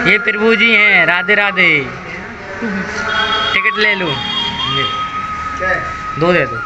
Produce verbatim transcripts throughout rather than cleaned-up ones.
ये प्रभु जी हैं, राधे राधे। टिकट ले लो, दो दे दो।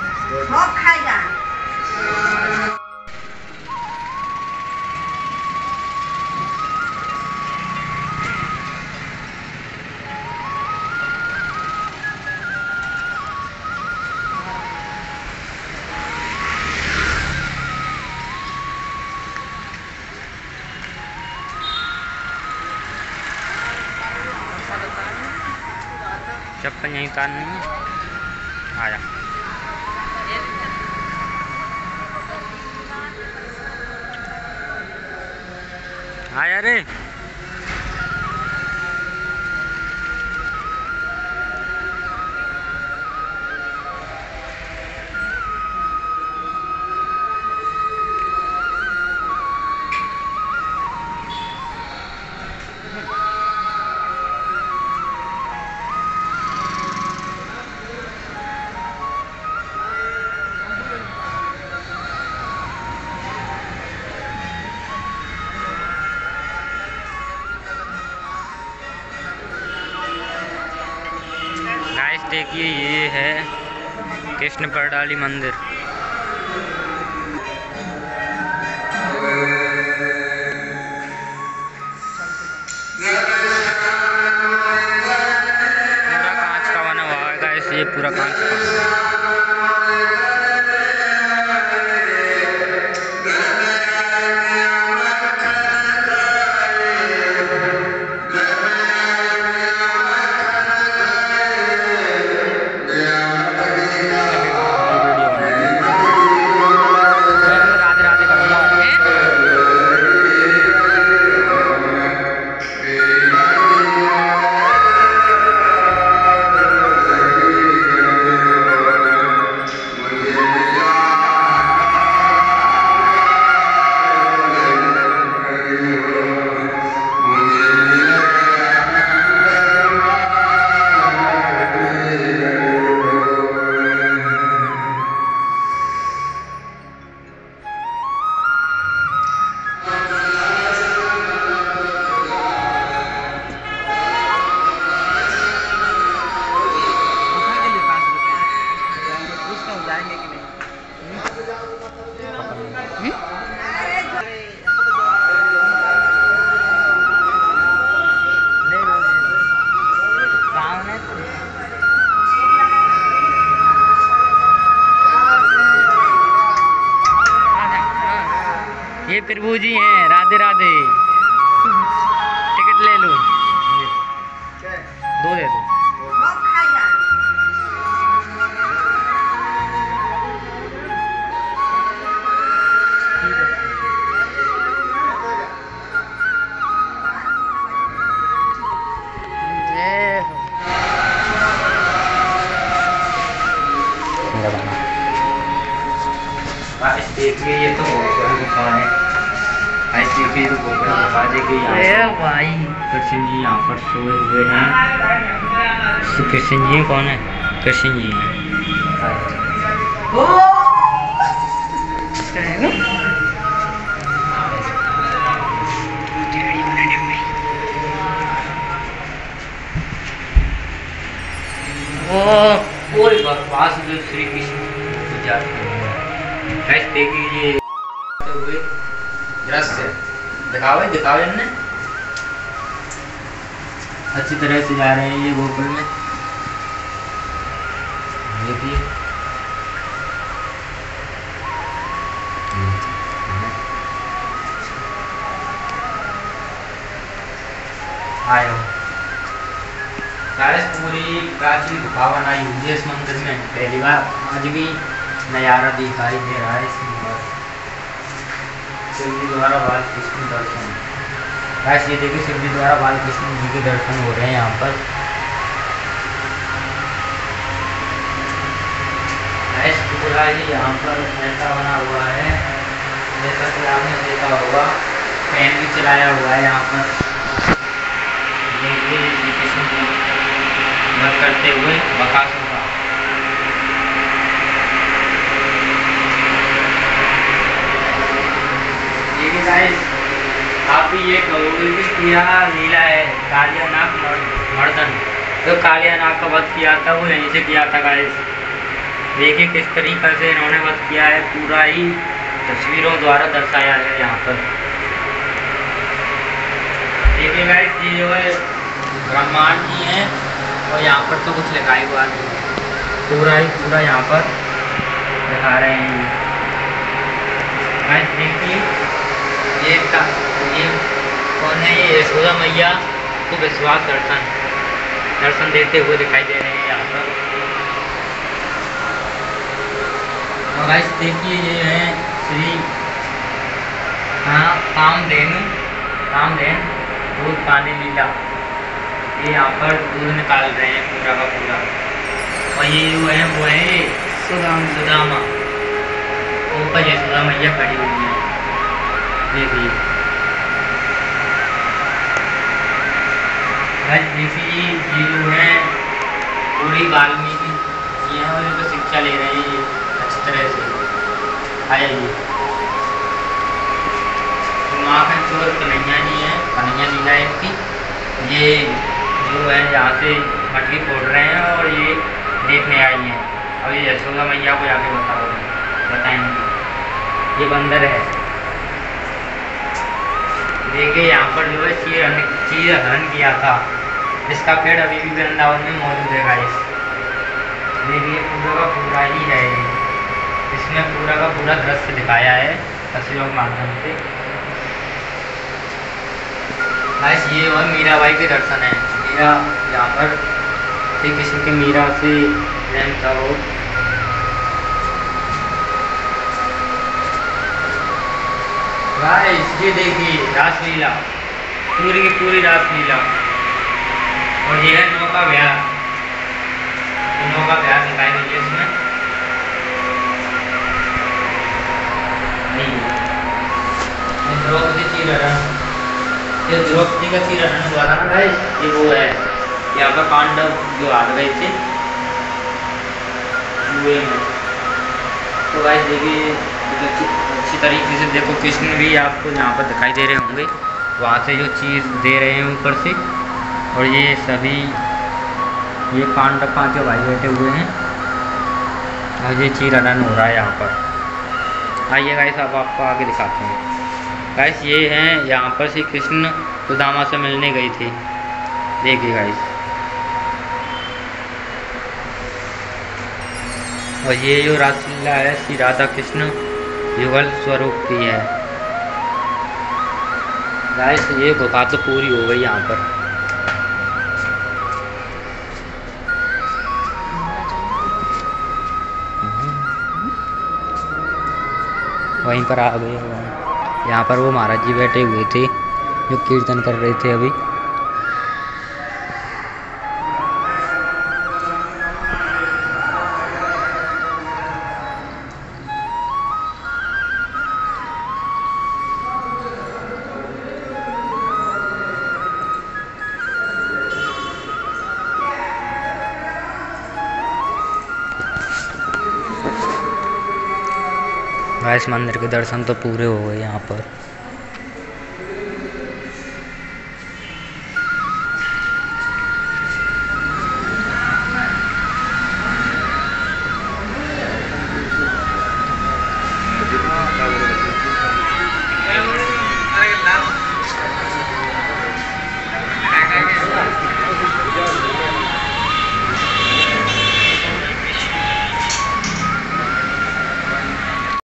चप्पल यहीं उतारनी है, आया। आया रे। देखिए ये है कृष्ण परडाली मंदिर। पूरा कांच का बना हुआ है गाइस, ये पूरा कांच का। ये प्रभु जी हैं, राधे राधे। टिकट ले लो, दो दे दो। देखिए ये तो गुफा है, ऐसे भी तो गुफा देखिए भाई। कृष्ण जी यहाँ पर सोए हुए हैं। कृष्ण जी कौन है? कृष्ण जी हैं। वो बकवास जो श्री कृष्ण पूजा देखिए ये हुए दृश्य दिखावे दिखावे ने अच्छी तरह से जा रहे हैं ये गोकुल में। देखिए आयो पूरी प्राचीन गुफा बनाई हुई है इस मंदिर में। पहली बार आज भी नज़ारा दिखाई दे रहा है इसमें। शिव जी द्वारा बालकृष्ण दर्शन, ऐसे ये देखिए शिव जी द्वारा बालकृष्ण जी के दर्शन हो रहे हैं यहाँ पर। ऐसे पूरा ही यहाँ पर ऐसा बना हुआ है जैसा कि आपने देखा होगा, फैन भी चलाया हुआ है यहाँ पर। देखिए श्री कृष्ण जी वध करते हुए बकासुर का। गाइस आप अभी ये किया लीला है कालियानाग मर्दन, तो कालियानाग का वध किया था वो यहीं से किया था गाइस। देखिए किस तरीके से इन्होंने वध किया है, पूरा ही तस्वीरों द्वारा दर्शाया है यहाँ पर। देखिए गाइस ये जो है ब्रह्मांड जी है और यहाँ पर तो कुछ लिखा ही हुआ नहीं, पूरा ही पूरा यहाँ पर दिखा रहे हैं गाइस। देखिए ये का ये कौन है, ये यशोदा मैया को विश्वास दर्शन दर्शन देते हुए दिखाई दे रहे हैं यहाँ पर। और गाइस देखिए ये है श्री हाँ कामधेनु कामधेन दूध पानी लीला, ये यहाँ पर दूध निकाल रहे हैं पूरा का पूरा। और ये जो है वो है सुदामा सुदामा, ऊपर यशोदा मैया खड़ी हुई है। देखिए देखिए ये जो है पूरी वाल्मीकि जी हैं और इनको शिक्षा ले रहे हैं ये अच्छी तरह से। आया ये माँ का चोर कन्हैया जी हैं, कन्हैया लीला है इनकी। ये जो है यहाँ से मटकी फोड़ रहे हैं और ये देखने आई हैं और ये यशोदा मैया को जाके बताओ बताएंगे। ये बंदर है, देखिए यहाँ पर जो है चीर चीर हरण किया था, इसका पेड़ अभी भी वृंदावन में मौजूद है गाइस। देखिए पूरा का पूरा ही है, इसमें पूरा का पूरा दृश्य दिखाया है तस्वीरों के माध्यम से गाइस। ये और मीराबाई के दर्शन है, मीरा यहाँ पर श्री कृष्ण के मीरा से प्रेम था वो। गाइस ये देखिए रासलीला, पूरी की पूरी रासलीला। और ये है नौका विहार, नौका विहार दिखाई गई है इसमें। नहीं ये द्रौपदी चीरहरण, ये द्रौपदी का चीरहरण हुआ था ना गाइस, ये वो है यहाँ पर पांडव जो हार गए थे कुएं में। तो गाइस देखिए अच्छी तरीके से देखो कृष्ण भी आपको यहाँ पर दिखाई दे रहे होंगे, वहाँ से जो चीज़ दे रहे हैं ऊपर से। और ये सभी ये पांडव पांचों भाई बैठे हुए हैं और ये चीरहरण हो रहा है यहाँ पर। आइए गाइस अब आपको आगे दिखाते हैं। गाइस ये हैं यहाँ पर श्री कृष्ण सुदामा से मिलने गई थी, देखिए गाइस। और ये जो रासलीला है श्री राधा कृष्ण युगल स्वरूप की है गाइस। ये गुफा तो पूरी हो गई यहाँ पर। वहीं पर आ गए यहाँ पर वो महाराज जी बैठे हुए थे जो कीर्तन कर रहे थे अभी। गाइस मंदिर के दर्शन तो पूरे हो गए यहाँ पर।